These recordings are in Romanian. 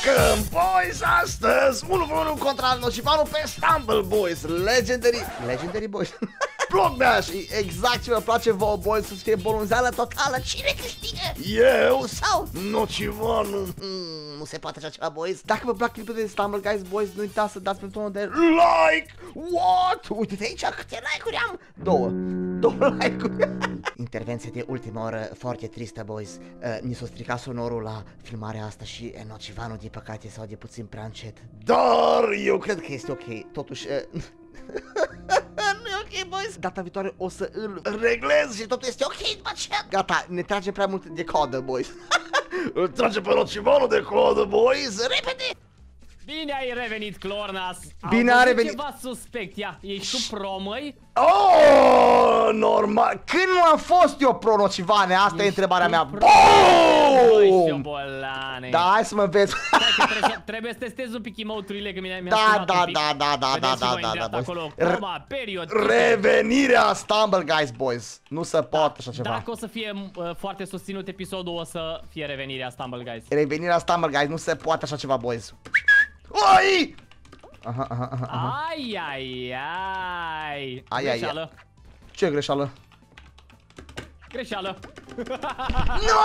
Welcome, boys! Astăzi, 1v1 contra Nocivanu pe Stumble, boys! Legendary, boys! Bloc Bash! Exact ce vă place vouă, boys, să fie bolunzeală totală. Cine câștigă? Eu sau Nocivanu? Nu se poate așa ceva, boys. Dacă vă plac clipurile de Stumble, guys, boys, nu uitați să dați pe butonul de like! What? Uite-te aici, câte like-uri am? Două like-uri. Intervenție de ultima oră foarte tristă, boys. Ni s-a stricat sonorul la filmarea asta și Nocivanu, din păcate, se aude puțin prea încet. Dar eu cred că este ok. Totuși, nu e ok, boys. Data viitoare o să îl reglez și totul este ok după aceea. Gata, ne trage prea mult de codă, boys. Îl trage pe Nocivanu de codă, boys. Repede! Bine ai revenit, Clornas. Bine a revenit. Ceva suspect, ia, ești tu pro, măi? Oh, normal. Când nu am fost eu pro, Nocivane? Asta e întrebarea mea. Boom! Da, hai să mă vezi. Trebuie să testez un pic emoturile, că mi-a Da. Revenirea Stumble, guys, boys. Nu se poate așa ceva. Dacă o să fie foarte susținut episodul, o să fie revenirea Stumble, guys. Revenirea Stumble, guys, nu se poate așa ceva, boys. Oi! Ai. Greșeală. Ce greșeală? Greșeală. No!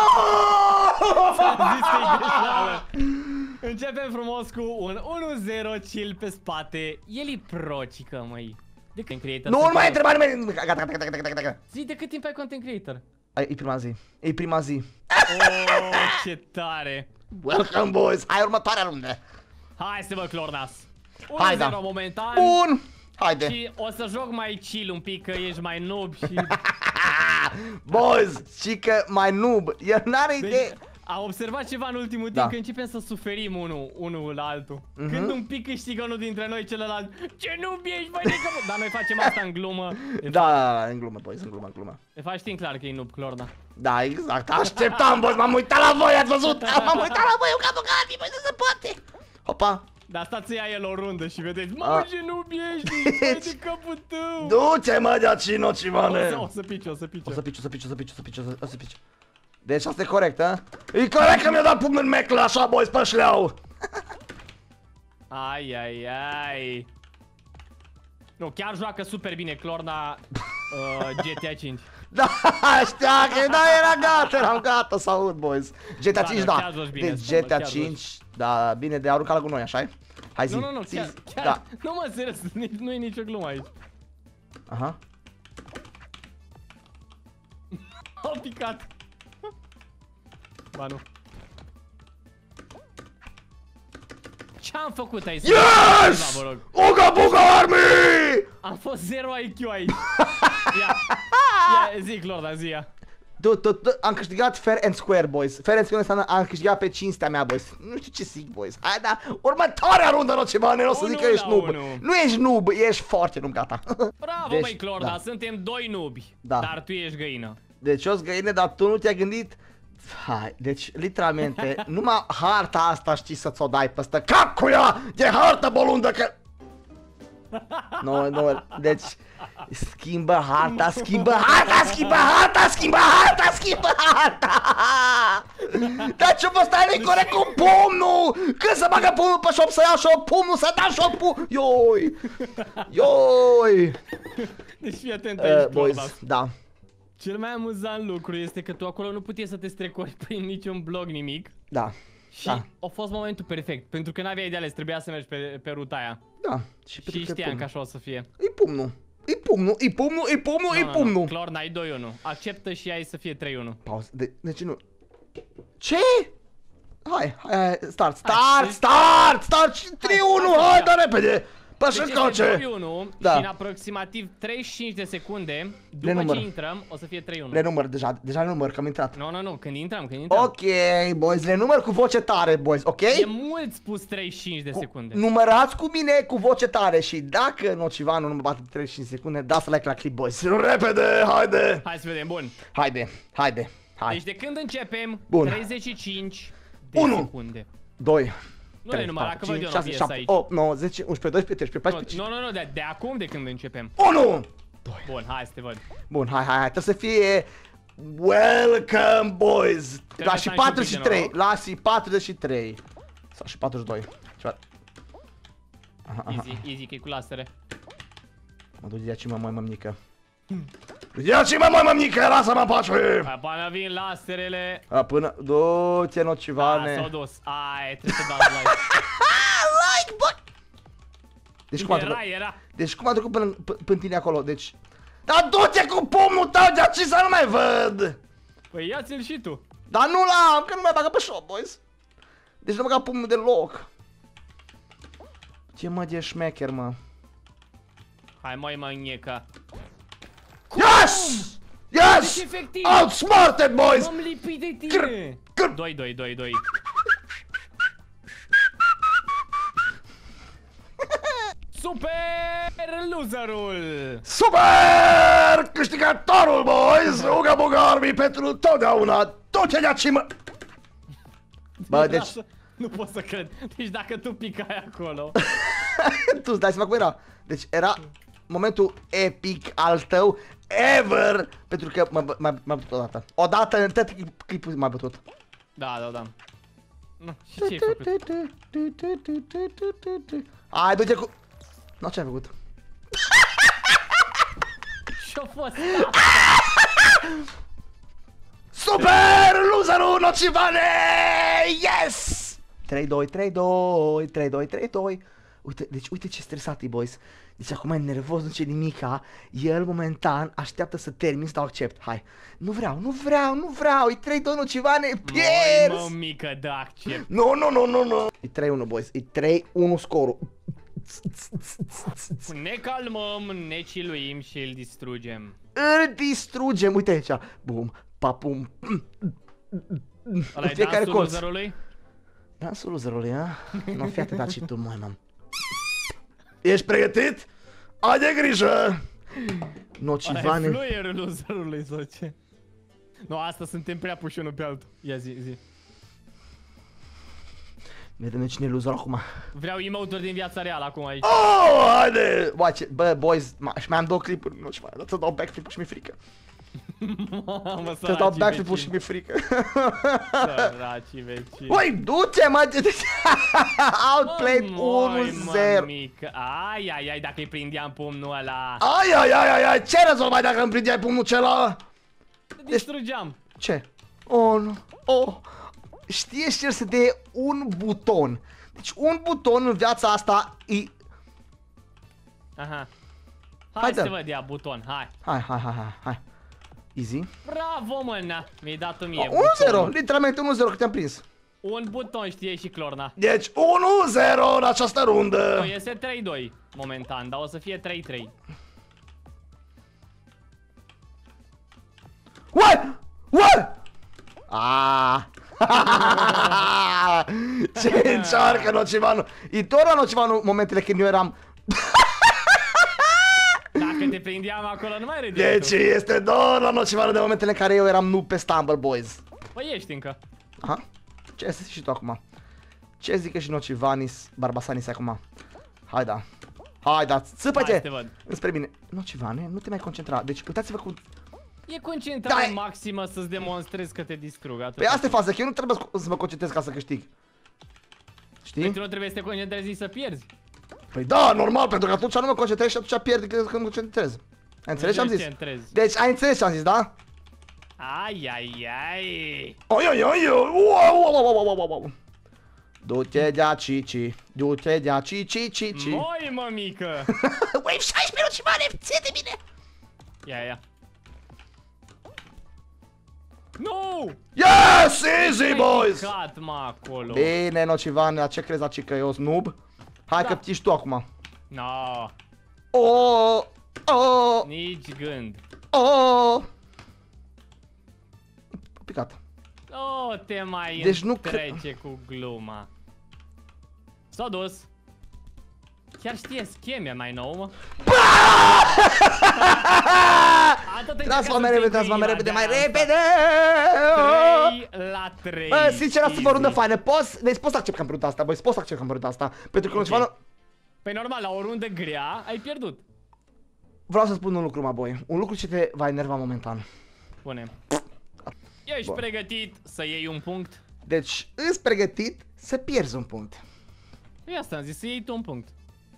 Începem frumos cu un 1-0 chill pe spate. El e procică, măi. De când creator? Nu mai întreba nimeni. Gata. Zi, de cât timp ai content creator? E prima zi. Oh, ce tare. Welcome, boys. Hai următoarea rundă. Hai să vă, Clornas. 1-0 momentan. Bun. Haide. Și o să joc mai chill un pic, că ești mai noob și... Boys, cică mai noob. El n-are idee. Am observat ceva în ultimul timp, că începem să suferim unul la altul. Când un pic câștigă unul dintre noi, celălalt: ce noob ești, băi, de capul. Dar noi facem asta în glumă. Da, în glumă, boys, în glumă. De fapt știm clar că e noob, Clorna. Da, exact. Așteptam, boys, m-am uitat la voi, ați văzut? M-am uitat la voi, eu ca băgati, băi, nu se poate. Hopa. Dar stați să ia el o rundă și vedeți: mamă, ce noob ești, băi, de capul tău. Du-te, mă, de aici, Nocivane. O să pice. Deci asta e corect, a? E corect că mi-a dat pumn în meclă așa, boys, pe șleau. Ai. Nu, chiar joacă super bine Clorna GTA 5. Da, știa că eram gata să aud, boys. GTA 5, da. Deci GTA 5, da, bine de aruncat la gunoi, așa-i? Hai zi. Nu, chiar, nu mă, serios, nu e nicio glumă aici. Aha. Au picat. Ba nu. Ce-am făcut aici? Yes! Uga Buga Army! Am fost 0 IQ aici. Ia, zi, Clorna, zi, ia. Am câștigat fair and square, boys. Fair and square înseamnă am câștigat pe cinstea mea, boys. Nu știu ce zic, boys. Hai, da, următoarea rundă, Nocivane, o să zic că ești noob. Nu ești noob, ești foarte noob, gata. Bravo, deci, băi, Clorna, suntem 2 nubi, dar tu ești găină. Deci eu sunt găină, dar tu nu te-ai gândit. Hai, deci literalmente numai harta asta știi să ți-o dai păstă cap cu ea de hartă bolundă că... Nu, deci schimbă harta. Dar ce vă stai necorect cu pumnul? Când să bagă pumnul pe șop să ia șop pumnul, să da șop pumnul? Ioi. Deci fii atent aici, boys, da. Cel mai amuzant lucru este că tu acolo nu puteai să te strecori prin niciun blog, nimic. Da. Și a fost momentul perfect, pentru că n-aveai de ales, trebuia să mergi pe ruta aia. Da. Și știam că așa o să fie. E pumnul. Clorna, ai 2-1. Acceptă și ai să fie 3-1. Pauză. Deci nu. Ce? Hai, start. 3-1, hai, dar repede. Păi este 2-1 și în aproximativ 35 de secunde, după ce intrăm, o să fie 3-1. Le număr deja le număr, că am intrat. Nu, când intrăm. Ok, boys, le număr cu voce tare, boys, ok? E mult spus 35 de secunde. Numărați cu mine cu voce tare și dacă Nocivanu nu mă bate 35 secunde, dați like la clip, boys. Repede, haide! Hai să vedem, bun. Haide. Deci de când începem, 35 de secunde. 2. Nu le număra, că văd eu 6, 7, 8, 9, 10, 11, 12, 13, 14, 15. Nu, de acum de când începem. 1! 2. Bun, hai să te văd. Bun, hai, trebuie să fie Welcome, boys! La și 43, la și 43. Sau și 42. Ceva. Easy, easy, că e cu lasere. Mă duc de aici, mă, mămnică. Ia-ți mă, mămnică, lasă-mă în pace! Până vin laserele. Până... Du-te, nocivane. S-au dus. Ai, trebuie să dau like. Like, bă! Deci cum a trecut? Era. Deci cum a trecut până tine acolo, deci... Dar du-te cu pumnul tău de aici să nu mai văd! Păi ia-ți-l și tu. Dar nu l-am, că nu mai bagă pe shop, boys. Deci nu băga pumnul deloc. Ce mă de șmecher, mă. Hai mai măniecă. Yes! Yes! Deci efectiv! Outsmarted, boys! M-am lipit de tine! 2. Super loserul! Super câștigătorul, boys! Uga buga armii pentru totdeauna! Tot ce de-aci, mă! Bă, deci... Nu pot să cred. Deci dacă tu picai acolo... Tu îți dai seama cum era? Deci era momentul epic al tău ever! Pentru că m-a bătut odată. Odată în tot clipul m-a bătut. Da. Nu, și ce ai făcut? Hai, du-te cu... Nu, ce ai făcut? Ce-a fost? Super loserul nocivane! Yes! 3-2. Uite, deci uite ce stresat e, boys. Deci acum e nervos, nu ce nimica. El momentan așteaptă să termin, să dau accept. Hai. Nu vreau. E 3-2 nocivane, pierzi! Mă, mică, da, accept. Nu. E 3-1, boys. E 3-1 scorul. Ne calmăm, ne ciluim și îl distrugem. Îl distrugem, uite aici. Bum, papum. Ăla-i dansul loserului? Dansul loserului, a? Nu, fii atât și tu, mam. Ești pregătit? Ai de grijă! Nocivane. Ăla e fluierul loserului sau ce? Nu, asta suntem prea puși unul pe altul. Ia zi. Vedem cine e loser acum. Vreau emote-uri din viața reală acum aici. Oh, haide! Bă, boys, și mai am 2 clipuri, nu știu mai, să dau backflip-ul și mi-e frică. Mamă, Să dau backflip-ul și mi-e frică. Săracii vecini. Băi, du-te, mă! Outplayed 1-0. Ai, dacă îi prindeam pumnul ăla. Ai, ce rezolvai dacă îmi prindeai pumnul cela? Distrugeam. Ce? Oh, nu. Oh. Știe șterse de un buton. Deci un buton în viața asta e... Aha. Hai să văd ea buton, hai. Hai. Easy. Bravo, mă, mi-ai dat-o mie. 1-0, literalmente 1-0 că te-am prins. Un buton știe și Clorna. Deci 1-0 în această rundă. Nu, este 3-2 momentan, dar o să fie 3-3. What? Ce încearcă Nocivanu? E doar la Nocivanu momentele când eu eram... Dacă te prindeam acolo, nu mai râdeai. Deci este doar la Nocivanu de momentele în care eu eram noob pe Stumble, boys. Păi ești încă. Aha. Ce zici și tu acum? Ce zică și Nocivanis, Barbasanis acum? Hai da, țâpă-te! Înspre mine. Nocivane, nu te mai concentra. Deci uitați-vă cum... E concentrare maximă să-ți demonstrezi că te distrug. Păi asta e faza, că eu nu trebuie să mă concentrez ca să câștig. Știi? Deci tu nu trebuie să te concentrezi să pierzi. Păi da, normal, pentru că atunci nu mă concentrez și atunci pierd când mă concentrez. Ai înțeles ce am zis? Deci ai înțeles ce am zis, da? Ai. Du-te de-a cici. Moi, mămică! Wave 16 Nocivane, ție de mine! Ia. Nu! Yes, easy, boys! Acolo. Bine, Nocivane, la ce crezi aici că eu sunt noob? Hai că ești tu acum. No. Nici gând. Picat. Te mai deci trece cu gluma. S-a dus. Chiar știe scheme mai nou, mă. Transforme repede, mai repede! 3-3. Bă, sincer, asta e o rundă faină. Deci poți să accept că am pierdut asta, băi, poți să accept că am pierdut asta. Pentru că Nocivanu... Păi normal, la o rundă grea ai pierdut. Vreau să spun un lucru, mă, boi. Un lucru ce te va enerva momentan. Spune. Ești pregătit să iei un punct? Deci, îți pregătit să pierzi un punct. Păi asta am zis, să iei tu un punct.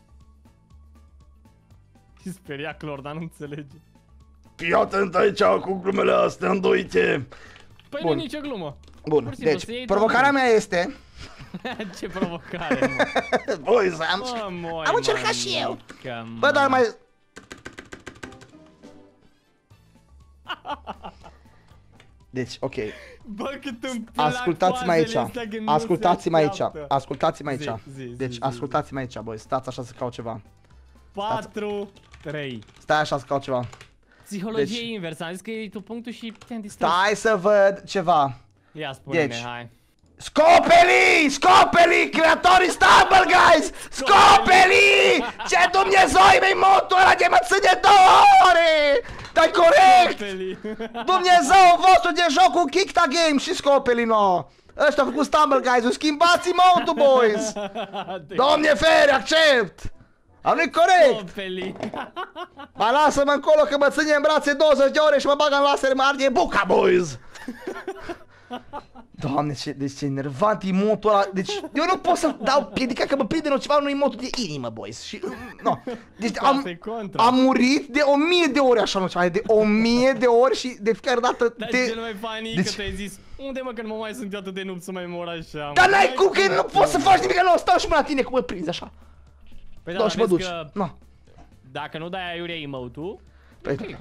Și speria Clor, dar nu înțelege. Fii atent aici cu glumele astea, îndoite. Păi nu e nicio glumă. Bun, deci, provocarea mea este... Ce provocare, mă. Boys, am încercat și eu. Bă, dar mai... Deci, ok. Bă, cât îmi plac ascultați-mă aici. Ascultați-mă aici. Ascultați-mă aici. Deci, ascultați-mă aici, boys. Stați așa să caut ceva. 4, 3. Stai așa să caut ceva. Psihologie inversă, am zis că iei tu punctul și te-am distrat. Stai să văd ceva. Ia spune-ne, deci, hai. Scopeli, creatorii Stumble Guys! Scopeli! Ce Dumnezeu mei motul ăla de mă ține 2 ore! Dai corect! Dumnezeu vostru de joc cu Kikta Game și Scopeli, no! Ăștia au făcut Stumble Guys-ul, schimbați motul, boys! Domne fere, accept! A, nu-i corect! Scopeli! Ba lasă-mă încolo că mă ține în brațe 20 de ore și mă bagă în laser, mă arde buca, boys! Doamne, deci ce enervant e motul ăla, deci eu nu pot să dau piedica că mă prinde ceva, nu e motul de inimă, boys, și, no, deci am murit de 1000 de ori așa, nu ceva, de 1000 de ori și de fiecare dată Dar cel mai funny deci... că te-ai zis, unde mă că nu mă mai sunt eu atât de noob să mai mor așa. Dar n-ai cum că nu poți să faci nimic, nu, stau și mă la tine cum mă prinzi așa. Păi da, și mă duci, no. Dacă nu dai aiurea emote-ul... Păi...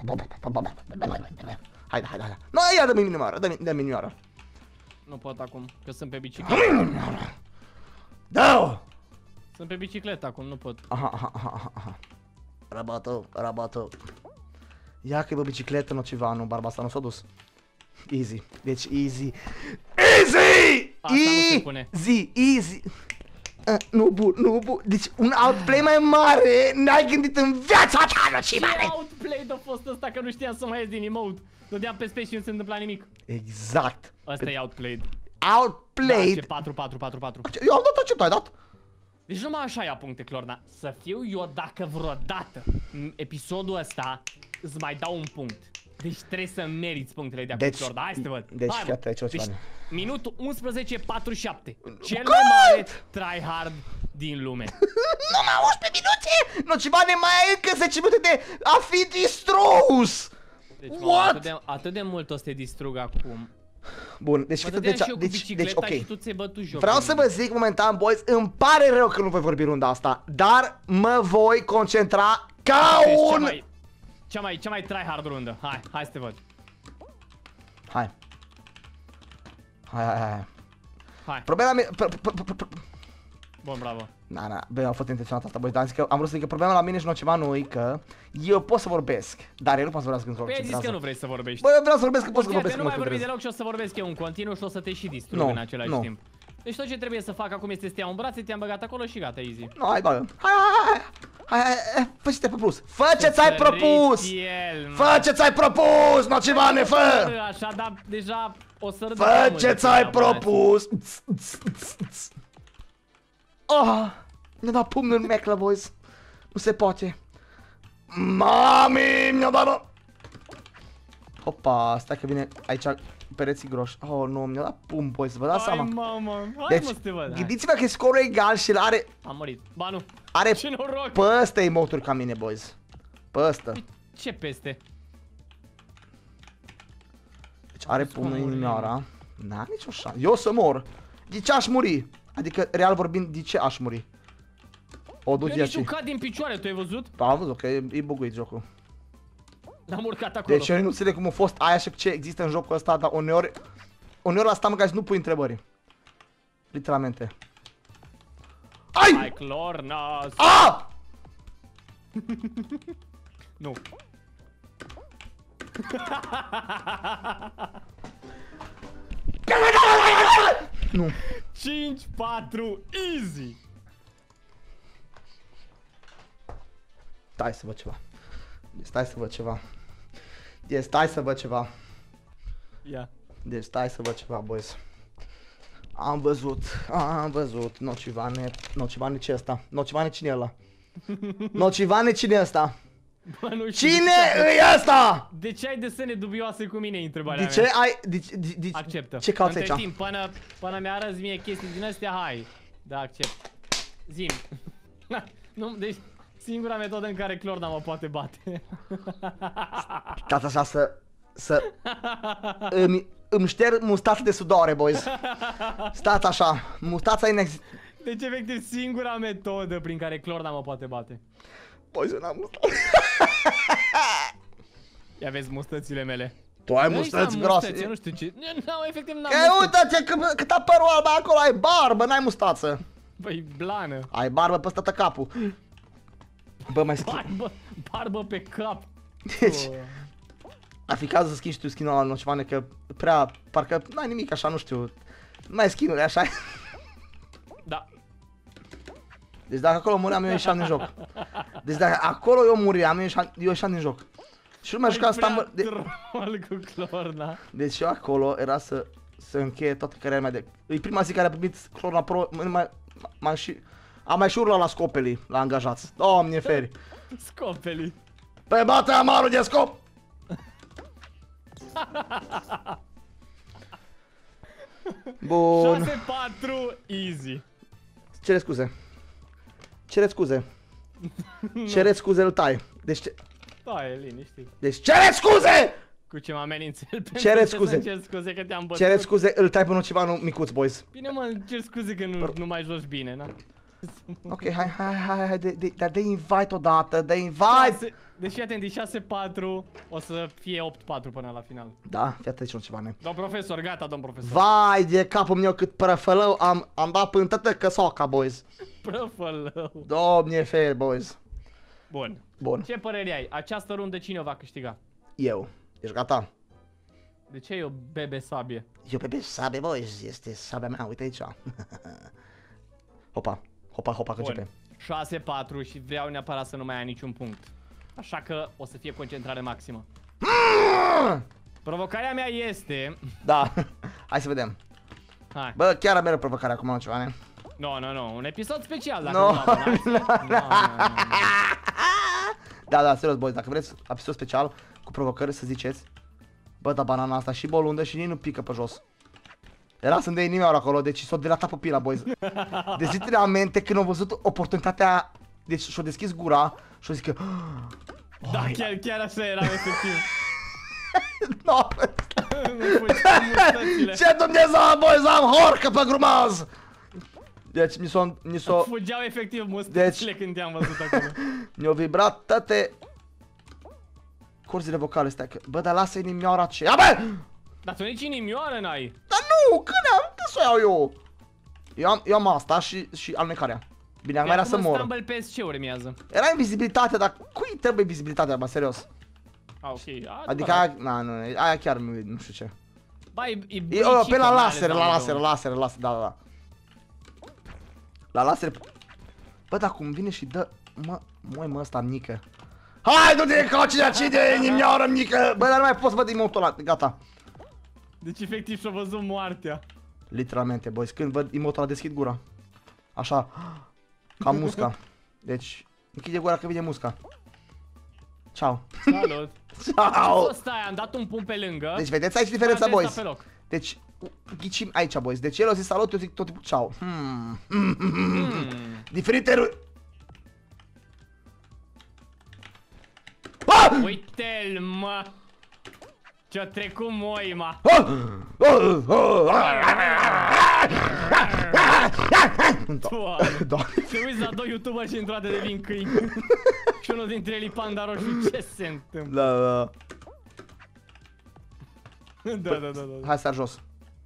Haide. No, ia dă-mi minioară, dă-mi minioară. Nu pot acum, că sunt pe bicicletă. Da! Sunt pe bicicletă acum, nu pot. Aha. Rabato. Ia că e pe bicicletă, nu ceva, nu, barba asta nu s-a dus. Easy, deci easy. Asta nu se pune. Easy. Nu bun. Deci un outplay mai mare n-ai gândit în viața ta, nu ce mare. Ce outplay a fost ăsta că nu știam să mai ies din emote. Dădeam pe space și nu se întâmpla nimic. Exact. Asta e outplayed. Outplayed? Da, ce 4. Eu am dat ce tu ai dat? Deci numai așa ia puncte, Clorna. Să fiu eu dacă vreodată în episodul ăsta îți mai dau un punct. Deci trebuie să meriți punctele de acum, Clorna. Hai să te văd. Deci fiate, ce o să deci, faci? minutul 11:47. Cel mai mare tryhard din lume. Numai 11 minute? Nu, ceva ne mai e încă 10 minute de a fi distrus! Deci, mă, atât de mult o să te distrug acum. Bun, deci deci ok. Joc vreau să vă zic momentan, boys, îmi pare rău că nu voi vorbi runda asta, dar mă voi concentra ca un... Cea mai tryhard rundă. Hai să te văd. Hai. Problema mea... Bun, bravo. Na, bă, a fost intenționat asta, băi, dar am zis că am vrut să zic că problema la mine și nu ceva nu e că eu pot să vorbesc, dar eu nu pot să vorbească într-o Păi ai zis că nu vrei să vorbești. Bă, eu vreau să vorbesc, că pot să vorbesc. Nu mai vorbi deloc și o să vorbesc eu în continuu și o să te și distrug în același timp. Deci tot ce trebuie să fac acum este să te iau în brațe, te-am băgat acolo și gata, easy. Nu, hai, bă. Hai, fă ce ți-ai propus. Fă ce ți-ai propus! Fă ce ți-ai propus, nocivane, fă! Așa, dar deja o să râd. Fă ce ți-ai propus! Mi-a dat pumnul în meclă, boys. Nu se poate. Mami, mi-a dat... Hopa, stai că vine aici pereții groși. Oh, nu, mi-a dat pumn, boys, vă dați seama. Hai, mamă, hai deci, mă să te văd. Gândiți-vă că scorul e egal și el are... Am murit. Ba nu. Are ce noroc. Păstă emote-uri ca mine, boys. Păstă. Ce peste? Deci are pumnul în inimioara. N-are nicio șansă. Eu o să mor. De ce aș muri? Adică, real vorbind, de ce aș muri? O duc eu nici nu cad din picioare, tu ai văzut? Am văzut că e buguit jocul. Am urcat acolo. Deci eu nu înțeleg cum a fost aia și ce există în jocul ăsta, dar uneori la Stumble Guys nu pui întrebări. Literalmente. Ai! Hai, Clorna! Nu. Nu. 5-4 easy. Stai să văd ceva. Ia. Deci stai să văd ceva, boys. Am văzut. Nocivane ce ăsta? Nocivane cine e ăla? Nocivane cine e ăsta? Bă, nu știu. Cine e ăsta? De ce ai desene dubioase cu mine, întrebarea De ce mea? ai... Acceptă. Ce cauți aici? Între timp, până mi-arăți mie chestii din astea, hai. Da, accept. Zim. Nu, deci singura metodă în care Clorna mă poate bate. Stați așa să... Îmi șterg mustața de sudoare, boys. Stați așa, mustața inexistent. Deci efectiv singura metodă prin care Clorna mă poate bate. Boys, eu n-am mustață. Ia vezi mustățile mele. Tu ai mustăți groase. Eu nu știu ce. Nu, efectiv n-am mustăți. Uite-te cât a părul alb acolo, ai barbă, n-ai mustață. Băi, blană. Ai barbă peste tot capul. Bă, mai schimb. Barbă pe cap. Deci, ar fi cazul să schimbi și tu skin-ul ăla nocivane, că prea, parcă n-ai nimic așa, nu știu. Mai skin-uri așa. Da. Deci dacă acolo muream, eu ieșeam din joc. Deci dacă acolo eu muream, eu ieșeam din joc. Și nu mai jucam Stumble... cu Clorna. Deci eu acolo era să încheie toată cariera mea de... E prima zi care a primit Clorna Pro, am mai și urlat la Scopeli, la angajați. Doamne feri. Scopeli. Pe bate amarul de scop! Bun. 6-4, easy. Cere scuze. Cere scuze. Cere scuze, îl tai. Deci ce... Da, e liniștit. Deci cere scuze! Cu ce mă ameninți el pentru cere scuze. cer scuze că te-am bătut. Cere scuze, îl tai pe Nocivanu micuț, boys. Bine mă, cer scuze că nu mai joci bine, na? Ok, hai, dar de invite odată, de invite! Deci fii atent, e 6-4, o să fie 8-4 până la final. Da, fii atent, Nocivane. Domn profesor, gata, domn profesor. Vai de capul meu cât prăfălău am dat până toată căsoaca, boys. Prăfălău. Doamne fer, boys. Bun. Ce părere ai? Această rundă cine o va câștiga? Eu. Ești gata? De ce e o bebe sabie? E o bebe sabie, boys. Este sabia mea, uite aici. Hopa, că începe. 6-4 și vreau neapărat să nu mai ai niciun punct. Așa că o să fie concentrare maximă. Provocarea mea este... Da, hai să vedem. Hai. Bă, chiar am mereu provocarea acum, Nocivane. Nu, un episod special dacă nu abonați. Da, serios, boys, dacă vreți episod special cu provocări să ziceți. Bă, da, banana asta și bolundă și nici nu pică pe jos. Era să-mi dea inimioară acolo, deci s-o dilatat pupila, boys. Deci literalmente când au văzut oportunitatea, deci și-o deschis gura și-o zis că... Da, chiar așa era efectiv. No. Ce Dumnezeu, boys, am horcă pe grumaz! Deci mi s-o... Fugeau efectiv mustățile când te-am văzut acolo. Mi-au vibrat toate corzile vocale, stai că... Bă, dar lasă inimioara aceea, bă! Dar tu nici inimioară n-ai. Dar nu, când să o iau eu? Eu am asta și alunecarea. Bine, mai era să mor. Stumble PS ce urmează? Era invizibilitate, dar cui trebuie vizibilitatea, bă, serios? Ok, adică aia, aia chiar nu știu ce. Ba, e pe la laser, da. La laser. Bă, dar cum vine și dă, mă, ăsta mică. Hai, du-te, cine de inimioară mică! Bă, dar nu mai pot să văd emotul ăla, gata. Deci efectiv și-a văzut moartea. Literalmente, boys, când văd emotul ăla deschid gura. Așa, ca musca. Deci, închide gura că vine musca. Ciao. Salut. Ciao. Stai, am dat un punct pe lângă. Deci vedeți aici diferența, boys. Deci, ghicim aici, boys. Deci el o zis salut, eu zic tot timpul ciao. Diferite Uite-l, mă. Ce-a trecut moima. Doamne. Te uiți la 2 youtuberi și într-o dată devin câini. Și unul dintre ei panda roșu, ce se întâmplă? Da. Hai să sar jos.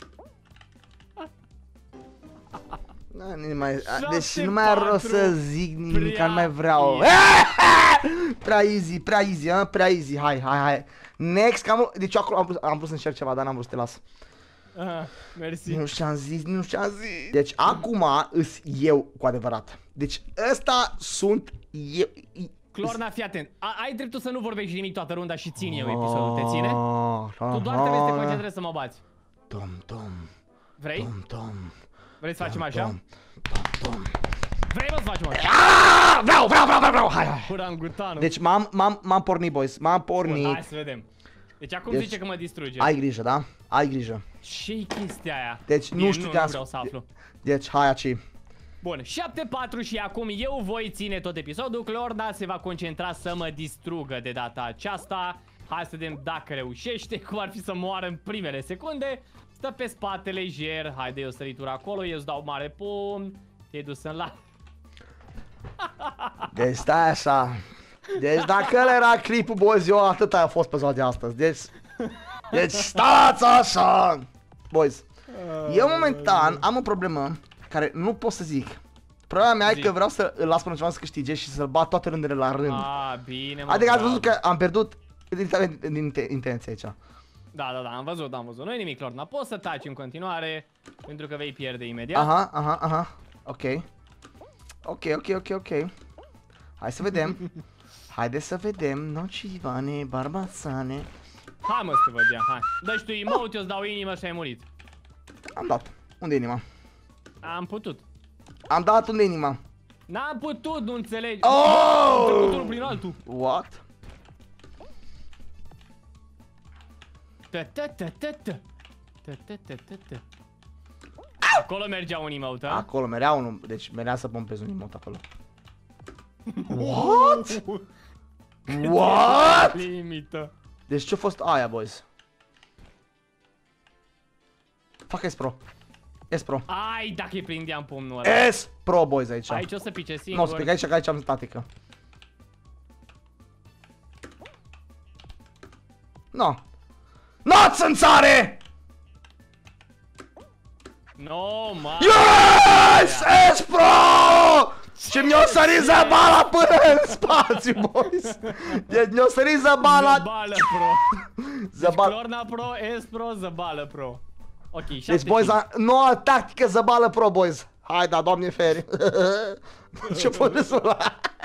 Deci nu mai are rost să zic nimic, nu mai vreau. Prea easy, hai. Next, deci acolo am vrut să încerc ceva, dar n-am vrut să te las. Mersi. Nu știu ce-am zis. Deci acum îs eu cu adevărat. Deci ăsta sunt eu. Clorna, fii atent. Ai dreptul să nu vorbești nimic toată runda și țin eu episodul, te ține? Tu doar trebuie să te concentrezi să mă bați. Tom. Vrei? Tom. Vrei să facem așa? Tom. Vrei mă să facem așa? Vreau! Hai! Orangutanul. Deci m-am pornit, boys, m-am pornit. Bun, hai să vedem. Deci acum zice că mă distruge. Ai grijă, da? Ai grijă. Ce-i chestia aia? Deci nu știu nu vreau să aflu. Deci hai aici. Bun, 7-4 și acum eu voi ține tot episodul. Clorna se va concentra să mă distrugă de data aceasta. Hai să vedem dacă reușește, cum ar fi să moară în primele secunde. Stă pe spate lejer, haide o săritură acolo, eu îți dau mare pumn. Te-ai dus în la... Deci stai așa. Deci dacă ăla era clipul, boys, eu atât a fost pe ziua de astăzi. Deci stați așa. Boys, eu momentan am o problemă care nu pot să zic. Problema mea e că vreau să îl las până cineva să câștige și să-l bat toate rândele la rând. Bine, mă, adică ați văzut că am pierdut din intenție aici. Da, am văzut. Nu-i nimic, Clorna, poți să taci în continuare, pentru că vei pierde imediat. Aha. Ok. Hai să vedem. Haideți să vedem, nocivane, barbasane. Hai mă să te văd, ia, hai. Dă-și tu emote, eu-ți dau inimă și ai murit. Am dat. Unde e inima? Am putut. Am dat, unde e inima? N-am putut, nu înțelegi. Oh! Am trecut unul prin altul. What? Acolo mergea un emote, a? Acolo merea unul, deci merea să pompez un emote acolo. What? What? Limită. Deci ce-a fost aia, boys? Fac S-Pro. S-Pro. Ai, dacă îi prindeam pumnul ăla. S-Pro, boys, aici. Aici o să pice singur. Nu o să pic aici, că aici am statică. No. Țânțare! No, ma. Yes! S-Pro! Și mi-o sărit zăbala până în spațiu, boys! Deci mi-o sărit zăbala... Zăbală Pro. Zăbala... Clorna Pro, S-Pro, Zăbală Pro. Ok, 7-5. Deci, boys, noua tactică Zăbală Pro, boys. Hai, da, doamne feri. Ce poți ăla?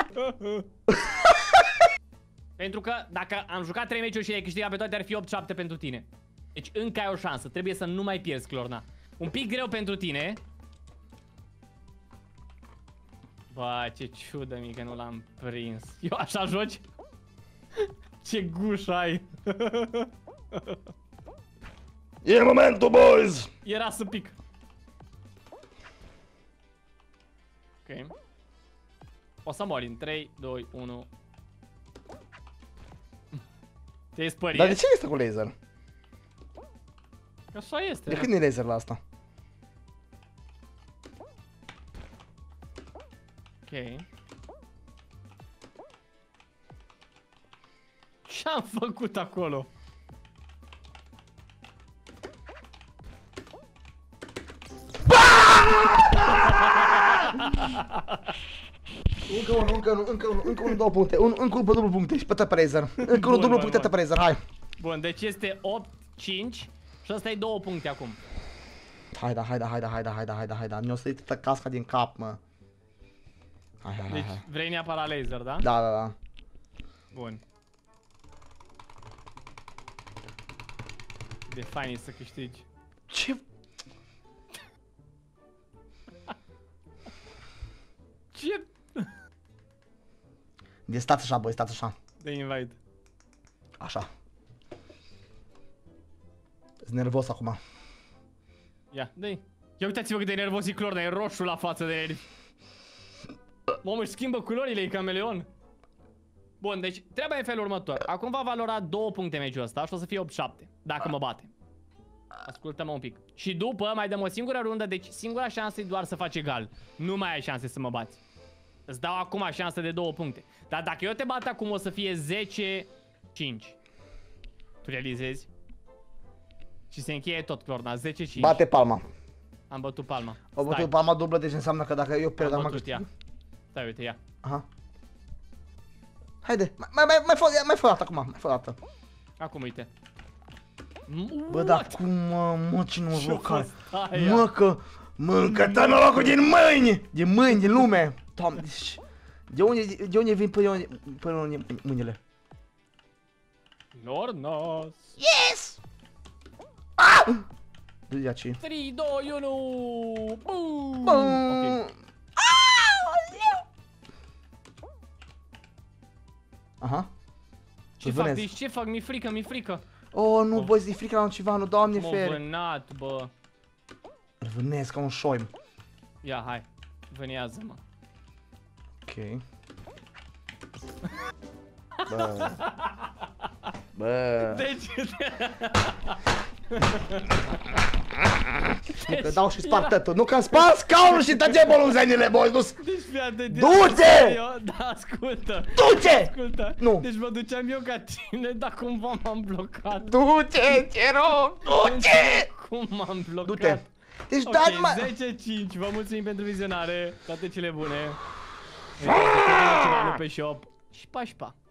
Pentru că dacă am jucat 3 meciuri și le-ai câștigat pe toate, ar fi 8-7 pentru tine. Deci încă ai o șansă, trebuie să nu mai pierzi, Clorna. Un pic greu pentru tine. Bă, ce ciudă mie că nu l-am prins. Eu așa joci? Ce guș ai. E momentul, boys! Era să pic. Ok. O să mori în 3, 2, 1. Te-ai spărit? Dar de ce este cu laser? Așa este. De când e laser la asta? Ok. Ce-am făcut acolo? Încă unul, 2 puncte. Încă unul, dublu puncte și pe T-Prazer. Încă unul, dublu puncte T-Prazer, hai. Bun, deci este 8-5 și ăsta e 2 puncte acum. Haida. Mi-o sărit casca din cap, mă. Hai. Deci vrei neapărat laser, da? Da. Bun. De fain e să câștigi. Ce? Ce? Deci stați așa, băi, stați așa. De invite. Așa. Sunt nervos acum. Ia, dă-i. Ia uitați-vă cât de nervos e Clorna, e roșu la față de el. Mamă, își schimbă culorile, e cameleon. Bun, deci treaba e în felul următor. Acum va valora 2 puncte meciul ăsta și o să fie 8-7, dacă mă bate. Ascultă-mă un pic. Și după mai dăm o singură rundă, deci singura șansă e doar să faci egal. Nu mai ai șanse să mă bați. Îți dau acum șansă de 2 puncte. Dar dacă eu te bat acum o să fie 10-5. Tu realizezi? Și se încheie tot, Clorna, 10-5. Bate palma. Am bătut palma. Am bătut palma dublă, deci înseamnă că dacă eu pierd, am am bătut, câștigat. ia. Stai, uite, ia. Aha. Haide, mai fă o dată acum, mai fă o dată. Acum, uite. Bă, dar cum, mă, ce noroc. Aia? Mă, că mâncă-te norocul din mâini! Din mâini, din lume! Doamne, deci... De unde vin până mâinile? Lornos. Yes! Ah! De aici. 3, 2, 1. Boom! Bum! Ok. Ce fac? Deci ce fac? Mi-e frică, mi-e frică. Oh, nu, băi, zi frică la un Civanu, Doamne M-a fere. vânat, bă. Îl vânesc ca un șoim. Ia, hai. Vânează-mă. Ok. Bă. Bă. Deci... Nu că dau și spart tătul. Nu că-mi spart scaunul și tăge bolunzenile, boy. Deci fii atent. Du-te! Da, ascultă. Du-te! Ascultă. Nu. Deci mă duceam eu ca tine, dar cumva m-am blocat. Du-te, te rog! Du-te! Cum m-am blocat? Du-te! Deci Ok, da, mă... 10-5, vă mulțumim pentru vizionare, toate cele bune. Uitați-vă pe shop și pa, pa.